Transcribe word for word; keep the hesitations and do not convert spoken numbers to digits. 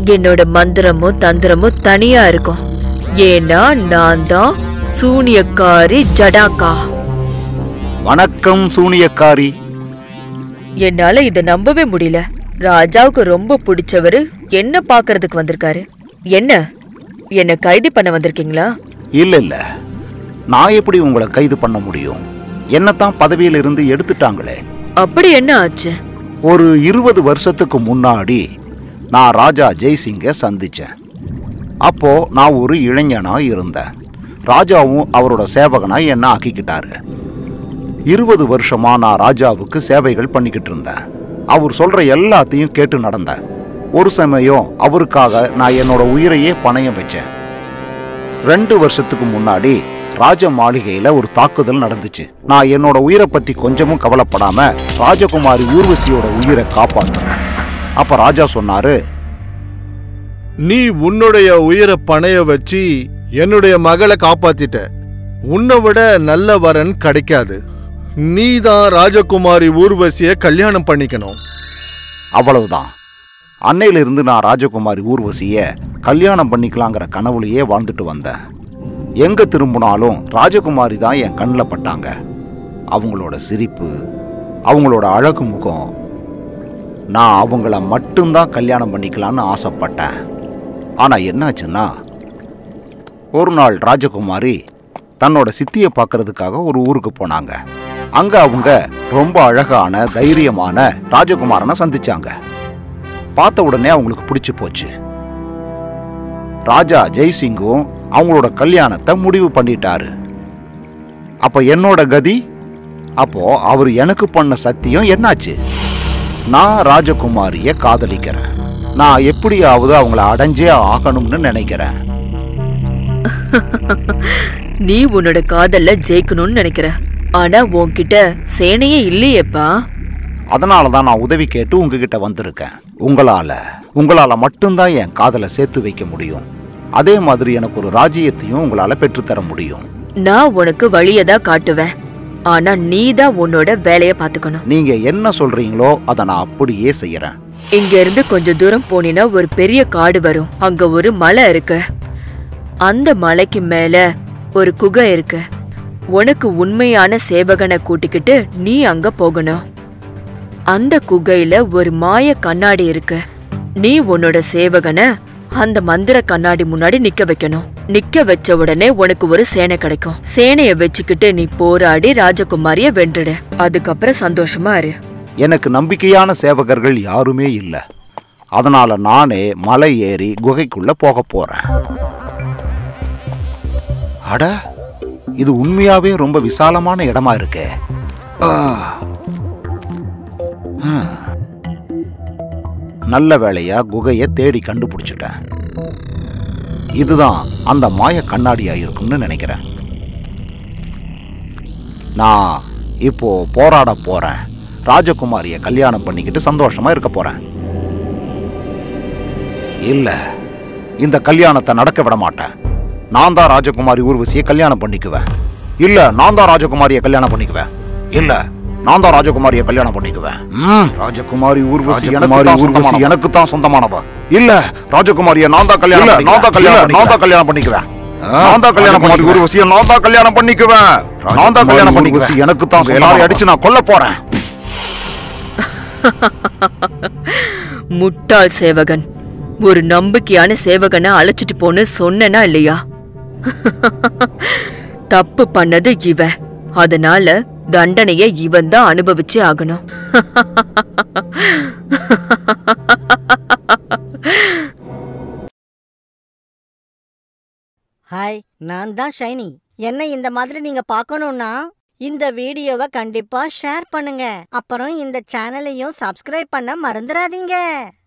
என்னோட மந்திரமும் தந்திரமும் தனியா இருக்கும். ஏன்னா நான் தான் சூனியக்காரி ஜடாக்கா. வணக்கம் சூனியக்காரி. என்னால இத நம்பவே முடியல. ராஜாவுக்கு ரொம்ப பிடிச்சவரு என்ன பாக்குறதுக்கு வந்திருக்காரு. என்ன என்ன கைது பண்ண வந்திருக்கீங்களா? இல்ல இல்ல, நான் எப்படி உங்களை கைது பண்ண முடியும்? என்னத்தான் பதவியில இருந்து எடுத்துட்டாங்களே. அப்படி என்ன ஆச்சு? ஒரு இருபது வருஷத்துக்கு முன்னாடி நான் ராஜா ஜெய்சிங்கை சந்திச்சேன். அப்போ நான் ஒரு இளைஞனா இருந்தேன். ராஜாவும் அவரோட சேவகனா என்ன ஆக்கிக்கிட்டாரு. இருபது வருஷமா நான் ராஜாவுக்கு சேவைகள் பண்ணிக்கிட்டு இருந்தேன். அவர் சொல்ற எல்லாத்தையும் கேட்டு நடந்தேன். ஒரு சமயம் அவருக்காக நான் என்னோட உயிரையே பணயம் வச்சேன். ரெண்டு வருஷத்துக்கு முன்னாடி ராஜ மாளிகையில ஒரு தாக்குதல் நடந்துச்சு. நான் என்னோட உயிரை பத்தி கொஞ்சமும் கவலைப்படாம ராஜகுமாரி ஊர்வசியோட உயிரை காப்பாத்தினேன். அப்ப ராஜா சொன்னாரு, நீ உன்னுடைய உயிரை பணைய வச்சு என்னுடைய மகளை காப்பாத்திட்ட. உன்னை விட நல்ல வரன் கிடைக்காது. நீ தான் ராஜகுமாரி ஊர்வசிய கல்யாணம் பண்ணிக்கணும். அவ்வளவுதான். அன்னையிலிருந்து நான் ராஜகுமாரி ஊர்வசிய கல்யாணம் பண்ணிக்கலாங்கிற கனவுலையே வாழ்ந்துட்டு வந்தேன். எங்க திரும்பினாலும் ராஜகுமாரி தான் என் கண்ணில் பட்டாங்க. அவங்களோட சிரிப்பு, அவங்களோட அழகு முகம், நான் அவங்கள மட்டும்தான் கல்யாணம் பண்ணிக்கலான்னு ஆசைப்பட்டேன். ஆனா என்னாச்சுன்னா, ஒரு நாள் ராஜகுமாரி தன்னோட சித்தியை பார்க்கறதுக்காக ஒரு ஊருக்கு போனாங்க. அங்க அவங்க ரொம்ப அழகான தைரியமான ராஜகுமாரனை சந்திச்சாங்க. பார்த்த உடனே அவங்களுக்கு பிடிச்சு போச்சு. ராஜா ஜெய்சிங்கும் அவங்களோட கல்யாணத்தை முடிவு பண்ணிட்டாரு. அப்ப என்னோட கதி? அப்போ அவர் எனக்கு பண்ண சத்தியம் என்னாச்சு? நான் ராஜகுமாரிய காதலிக்கிறேன். நான் எப்படியாவது அவங்கள அடைஞ்சே ஆகணும்னு நினைக்கிறேன். நீ உன்னோட காதல்ல ஜெயிக்கணும்னு நினைக்கிற. ஆனா உன்கிட்ட சேனையே இல்லையேப்பா. அதனாலதான் நான் உதவி கேட்டு உங்ககிட்ட வந்திருக்கேன். உங்களால உங்களால மட்டும்தான் என் காதலை சேர்த்து வைக்க முடியும். அதே மாதிரி எனக்கு ஒரு ராஜ்யத்தையும் உங்களால பெற்றுத்தர முடியும். நான் உனக்கு வழியதான் காட்டுவேன். ஆனா நீ தான் உன்னோட வேலைய பாத்துக்கணும். நீங்க என்ன சொல்றீங்களோ அதை நான் அப்படியே செய்யறேன். இங்க இருந்து கொஞ்ச தூரம் போனீனா ஒரு பெரிய காடு வரும். அங்க ஒரு மலை இருக்கு. அந்த மலைக்கு மேல ஒரு குகை இருக்கு. உனக்கு உண்மையான சேவகனை கூட்டிக்கிட்டு நீ அங்க போகணும். அந்த குகையில ஒரு மாய கண்ணாடி இருக்கு. நீ உன்னோட சேவகனை அந்த மந்திர கண்ணாடி முன்னாடி நிக்க வைக்கணும். நிக்க வச்ச உடனே உனக்கு ஒரு சேனை கிடைக்கும். சேனைய வச்சுக்கிட்டு நீ போராடி ராஜகுமாரிய வென்றுடு. அதுக்கப்புறம் சந்தோஷமா இரு. எனக்கு நம்பிக்கையான சேவகர்கள் யாருமே இல்ல. அதனால நானே மலை ஏறி குகைக்குள்ள போக போறேன். அட, இது உண்மையாவே ரொம்ப விசாலமான இடமா இருக்கே. நல்ல வேளையா குகையை தேடி கண்டுபிடிச்சிட்டேன். இதுதான் அந்த மாய கண்ணாடியா இருக்கும்னு நினைக்கிறேன். நான் இப்போ போராட போறேன். ராஜகுமாரிய கல்யாணம் பண்ணிக்கிட்டு சந்தோஷமா இருக்க போறேன். இல்ல, இந்த கல்யாணத்தை நடக்க விட மாட்டேன். நான் தான் ராஜகுமாரி ஊர்வசியை கல்யாணம் பண்ணிக்குவேன். இல்ல, நான் தான் ராஜகுமாரியை கல்யாணம் பண்ணிக்குவேன். இல்ல, நான் தான் ராஜகுமாரியை கல்யாணம் பண்ணிக்குவேன். ராஜகுமாரி ஊர்வசி ஊர்வசி எனக்கு தான் சொந்தமானவ. இல்ல, ராஜகுமாரியை நான் தான் கல்யாணம் நான் தான் கல்யாணம் நான் தான் கல்யாணம் பண்ணிக்குவேன். நான் தான் கல்யாணம் பண்ணி ஊர்வசியை நான் தான் கல்யாணம் பண்ணிக்குவேன். நான் தான் கல்யாணம் பண்ணிக்குவேன். எனக்கு தான் எல்லாரையும் அடிச்சு நான் கொல்ல போறேன். முட்டாள் சேவகன். ஒரு நம்பிக்கையான சேவகனை அழைச்சிட்டு போன்னு சொன்னா இல்லையா? தப்பு பண்ணது இவன். அதனால தண்டனைய இவன் தான் அனுபவிச்சு ஆகணும். ஹாய், நான் தான் ஷைனி. என்ன இந்த மாதிரி நீங்க பார்க்கணும்னா இந்த வீடியோவை கண்டிப்பா ஷேர் பண்ணுங்க. அப்புறம் இந்த சேனலையும் சப்ஸ்கிரைப் பண்ண மறந்துடாதீங்க.